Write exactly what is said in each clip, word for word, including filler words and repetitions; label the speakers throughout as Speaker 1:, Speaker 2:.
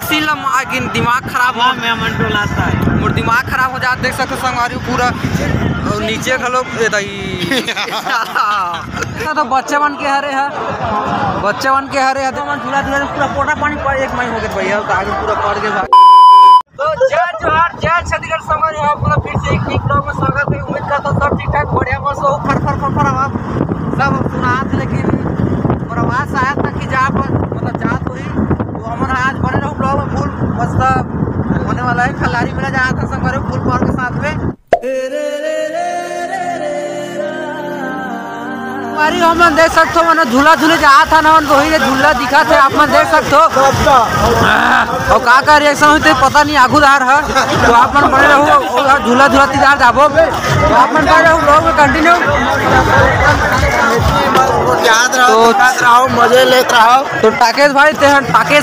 Speaker 1: Scene लेकिन दिमाग खराब हो मैं मंटो लाता है मोर दिमाग खराब हो जाता देख सकते संगवारी पूरा और नीचे खलो तो बच्चे बन के हरे है बच्चे बन के हरे है तो मन झूला झूला पूरा पोटा पानी पर एक महीने हो गए भैया तो आगे पूरा पड़ गए। तो जय जोहार जय छत्तीसगढ़ समझ आपका फिर से एक न्यू ब्लॉग में स्वागत है। उम्मीद करता हूँ सब ठीक ठाक बढ़िया बस हो फर फर फर फर आवाज सब सुना थे लेकिन और आवाज आया था कि जहाँ पर मतलब जात हुई तो हमारा आज बने रहो ब्लॉग में फुल मस्त होने वाला है। खिलाड़ी मेरा जहाँ था संग फुल पावर के साथ में हमारी हम देख सकते हो मैंने झूला झूले जहाँ था ना वही झूला दिखा थे आप देख सकते हो और का का रिएक्शन हुई थे पता नहीं आगू दार है तो आप मन बने रहो झूला झूला तीजार जाबो तो आप मन बने रहो ब्लॉग में कंटिन्यू याद रहो रहो मजे लेते रहो। तो टाकेश भाई तेहन टाकेश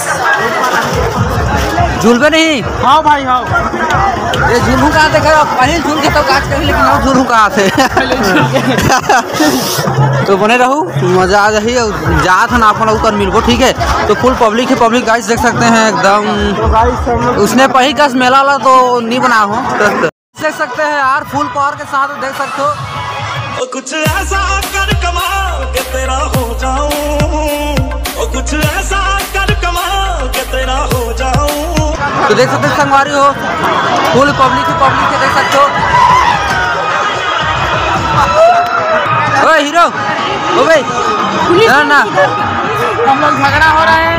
Speaker 1: झूलबे नहीं हाँ भाई हाँ ये झूलू कहाँ थे पहले झूल के तो काट कर लेकिन अब झूलू कहाँ थे तो बने रहूँ मजा आ जाही जात है ना अपन ऊपर मिलबो ठीक है। तो फुल पब्लिक है पब्लिक गाइस देख सकते हैं एकदम उसने पही का मेला वाला तो नहीं बना हो देख सकते हैं यार फुल पावर के साथ देख सकते हो
Speaker 2: कुछ ऐसा कर कमाल के तेरा हो जाऊं कुछ ऐसा कर कमाल के तेरा हो जाऊं।
Speaker 1: तो देख सकते संगवारी हो फुल पब्लिक ही पब्लिक है देख सकते हो। ओए हीरो ओ भाई ना ना हम लोग झगड़ा हो रहा है।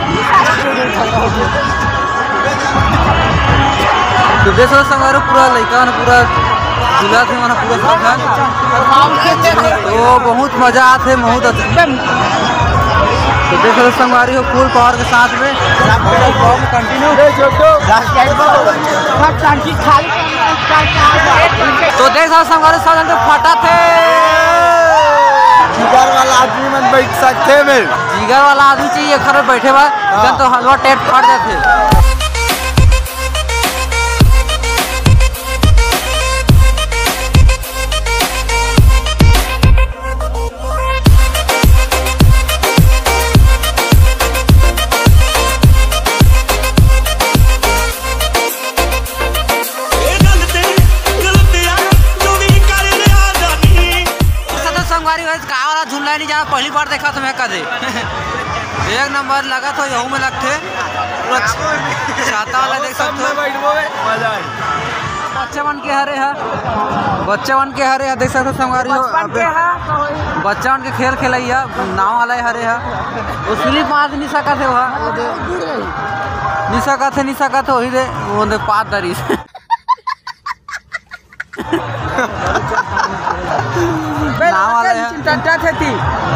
Speaker 1: तो देख सकते संगवारी पूरा लड़का पूरा झूला थे माना पूरा तो बहुत मजा आते बहुत अच्छा। तो देख सकते संगवारी हो फुल पावर के साथ में कंटिन्यू। तो देख सकते संगवारी सब फटा थे
Speaker 3: जिगर वाला आदमी में बैठ सकते में
Speaker 1: जिगर वाला आदमी चाहिए खड़े बैठे हुआ तो हलवा टेट फाड़ जाते। झूला नहीं जाना पहली बार देखा तो मैं कदे एक नंबर लगा तो यहू में लगते छाता वाला देख सकते हो बच्चे बन के हरे है बच्चे बन के हरे है देख सकते हो संगवारी हो बच्चा बन के खेल खेलैया नाव वाला हरे है वो स्लिप मार नहीं सका थे वहाँ नहीं सका थे नहीं सका थे वही दे वो पात दरी नाव वाला है चिंता थी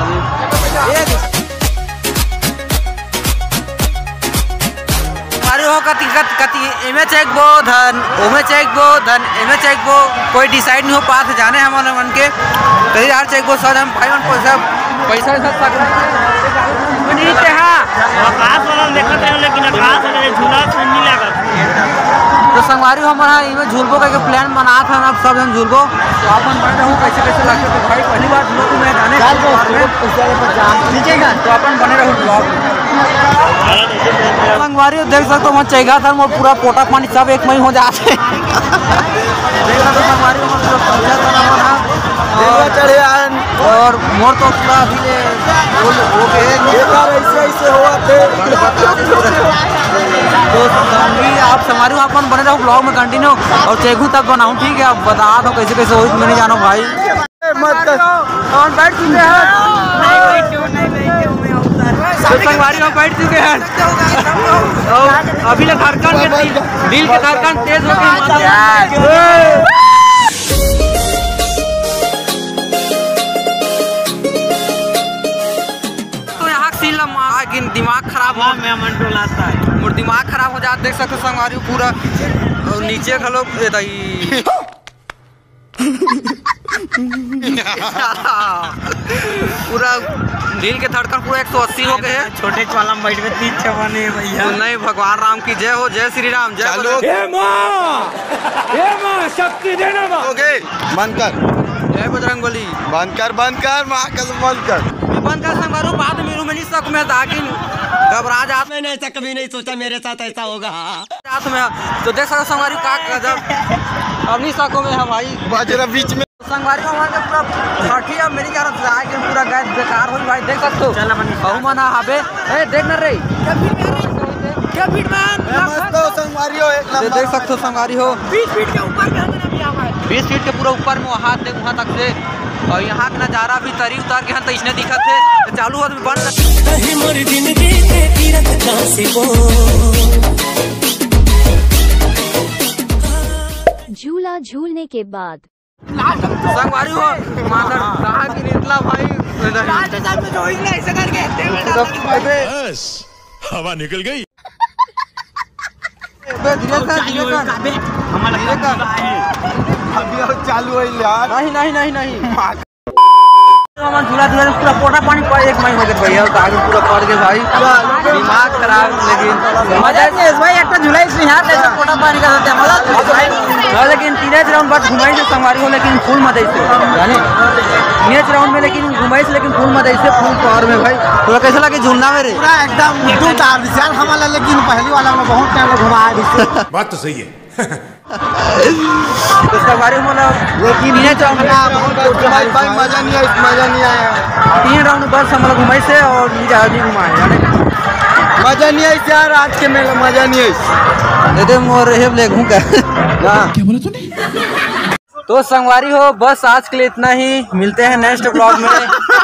Speaker 1: अरे हो कति कति एमे चेक बो धन ओमे चेक बो धन एमे चेक बो कोई डिसाइड नहीं हो पाते जाने हमारे मन के कई यार चेक बो सर हम भाई मन पैसा पैसा सब तक नहीं थे हां आकाश वाला देखत रहे लेकिन आकाश वाला झूला नहीं लगा तो संगवारी हमारा इमे झूलबो का प्लान बना था अब सब हम झूलबो तो अपन बन रहूं कैसे कैसे लगते तो भाई पहली बार झूलो तो मैं जाने तो अपन बने रहूं ब्लॉग संगवारी देख सकते हो चेगा था मोर पूरा पोटा पानी सब एक मई हो जाते देख सकते संगवारी चढ़े और मोर तो पूरा अभी हो गए ऐसे ऐसे हुआ थे तो आप समारी अपन बने रहो ब्लॉग में कंटिन्यू और चेगू तक बनाऊं ठीक है। आप बता दो कैसे कैसे हो मैं नहीं जानो भाई मत कौन बैठ चुके हैं संगवारी हम बैठ चुके हैं अभी धड़कन के दिल के धड़कन तेज हो गई। लेकिन दिमाग खराब हो मैं मंटो लाता है मोर दिमाग खराब हो जाता देख सकते संगवारी पूरा और नीचे खलो पूरा दिल के धड़कन पूरा एक सौ अस्सी हो गए छोटे चालम बैठ में तीन बने भैया नहीं भगवान राम की जय हो जय श्री राम जय शक्ति देना
Speaker 3: बंद कर
Speaker 1: जय बजरंगबली
Speaker 3: बंद कर बंद कर माँ कसम बंद कर
Speaker 1: बंद कर संगवारू बाद में नहीं सक में ताकि घबरा जात
Speaker 2: मैंने ऐसा कभी नहीं सोचा मेरे साथ ऐसा होगा।
Speaker 1: जात में तो देख सकते संगवारी का गजब अपनी साखों में है भाई
Speaker 3: बाजरा बीच में
Speaker 1: संगवारी को हमारे पूरा फाटी है मेरी यार जाए के पूरा गैस बेकार हो भाई देख सकते हो बहु मना हाबे ए देख न रे क्या फीट मैन
Speaker 3: मस्त हो संगवारी हो एक नंबर
Speaker 1: देख सकते हो संगवारी हो
Speaker 3: बीस फीट के ऊपर में हमने भी आवा है
Speaker 1: बीस फीट के पूरा ऊपर में वहाँ देख वहाँ तक से और यहाँ का नजारा भी तरी उतार के हम तो इसने दिखा थे चालू हो बंद
Speaker 4: झूला झूलने के बाद
Speaker 1: संगवारी हो मादर कहाँ की निकला भाई
Speaker 2: बस हवा निकल गई।
Speaker 1: धीरे कर धीरे कर धीरे कर
Speaker 3: अभी और चालू है यार
Speaker 1: नहीं नहीं नहीं नहीं मन झूला झूला पूरा पोटा पानी पर एक महीना हो गया भैया तो आगे पूरा पड़ गए भाई दिमाग खराब लेकिन मजा से भाई एक झूला इसमें हाथ ऐसे पोटा पानी का होता है मजा लेकिन तीन राउंड बाद घुमाई से संगवारी हो लेकिन फुल मजा से जाने तीन राउंड में लेकिन घुमाई से लेकिन फुल मजा से फुल पावर में भाई पूरा कैसा लगे झूलना में रे
Speaker 3: पूरा एकदम मुद्दू था विशाल हमारा लेकिन पहली वाला में बहुत टाइम घुमाया
Speaker 2: बात तो सही है।
Speaker 1: तो संगवारी मतलब
Speaker 3: लेकिन
Speaker 1: तीन राउंड
Speaker 3: भाई भाई मजा नहीं आया मजा नहीं आया
Speaker 1: तीन राउंड बस हम लोग घुमाई से और नीचे नहीं घुमाए जाने
Speaker 3: मजा नहीं आई यार आज के मेला मजा नहीं आई
Speaker 1: दे दे मोर हेब ले घूम कर क्या बोला तूने तो संगवारी हो बस आज के लिए इतना ही मिलते हैं नेक्स्ट ब्लॉग में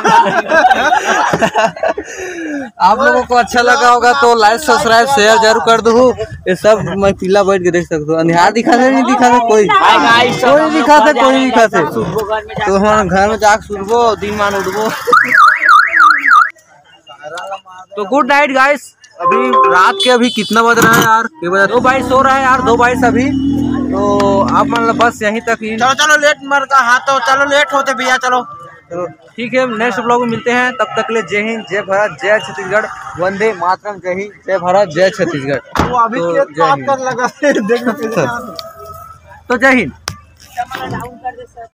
Speaker 1: आप लोगों को अच्छा लगा होगा तो लाइक सब्सक्राइब शेयर जरूर कर दो ये सब मैं पीला बैठ के देख सकता हूँ अंधेरा दिखा से नहीं दिखा से कोई कोई नहीं दिखा से कोई नहीं दिखा से तो हमारे घर में जाके सुनबो दिन मान उठबो तो गुड नाइट गाइस अभी रात के अभी कितना बज रहा है यार के बजे दो बाईस हो रहा है यार दो बाईस अभी तो आप मतलब बस यहीं तक ही
Speaker 3: चलो चलो लेट मर का हाथ तो चलो लेट होते भैया चलो
Speaker 1: तो ठीक है नेक्स्ट ब्लॉग में मिलते हैं तब तक ले जय हिंद जय भारत जय छत्तीसगढ़ वंदे मातरम जय हिंद जय भारत जय छत्तीसगढ़
Speaker 3: वो अभी
Speaker 1: तो
Speaker 3: के बात कर लगा देखो
Speaker 1: तो जय हिंद